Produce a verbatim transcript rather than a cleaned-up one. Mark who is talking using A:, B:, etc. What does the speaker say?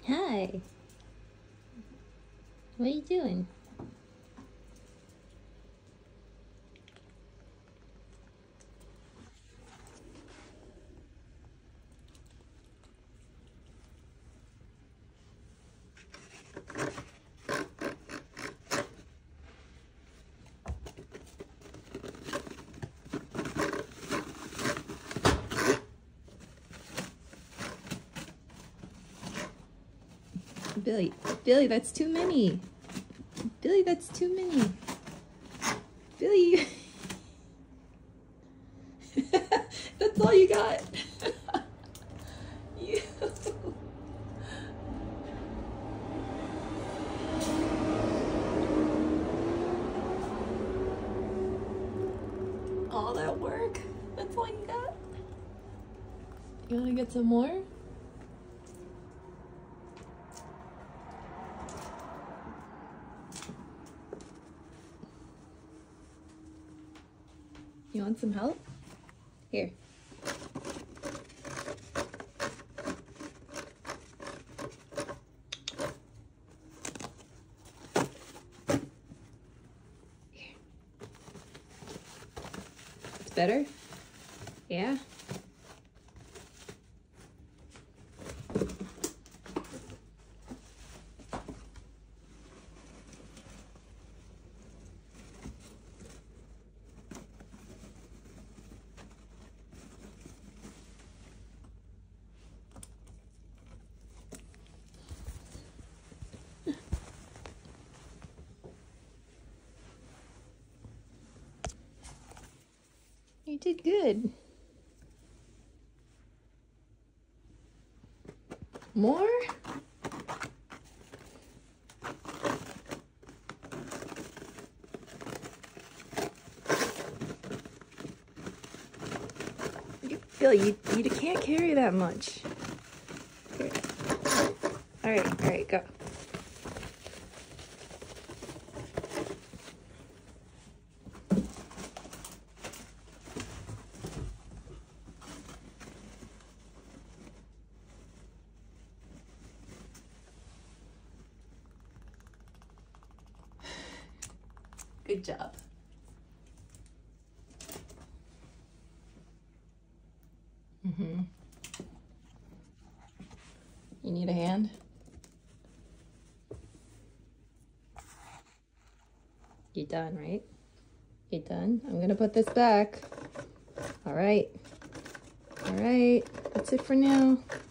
A: Hi. What are you doing? Billy, Billy, that's too many. Billy, that's too many. Billy, that's all you got. You. All that work, that's all you got? You wanna get some more? You want some help? Here. Here. It's better? Yeah? You did good. More? You, Billy, you, you can't carry that much. Here. All right, all right, go. Good job. Mm-hmm. You need a hand? You done, right? You done? I'm gonna put this back. All right. All right. That's it for now.